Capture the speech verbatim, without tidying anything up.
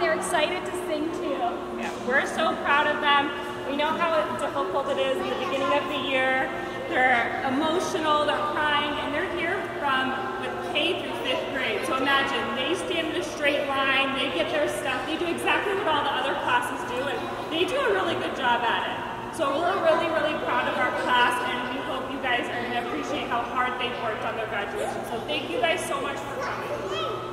they're excited to sing too. Yeah, we're so proud of them. We know how difficult it is in the beginning of the year. They're emotional, they're crying, and they're here from with K through fifth grade. So imagine, they stand in a straight line, they get their stuff, they do exactly what all the other classes do, and they do a really good job at it. So we're really, really proud of our class, and we hope you guys are going to appreciate how hard they've worked on their graduation. So thank you guys so much for coming.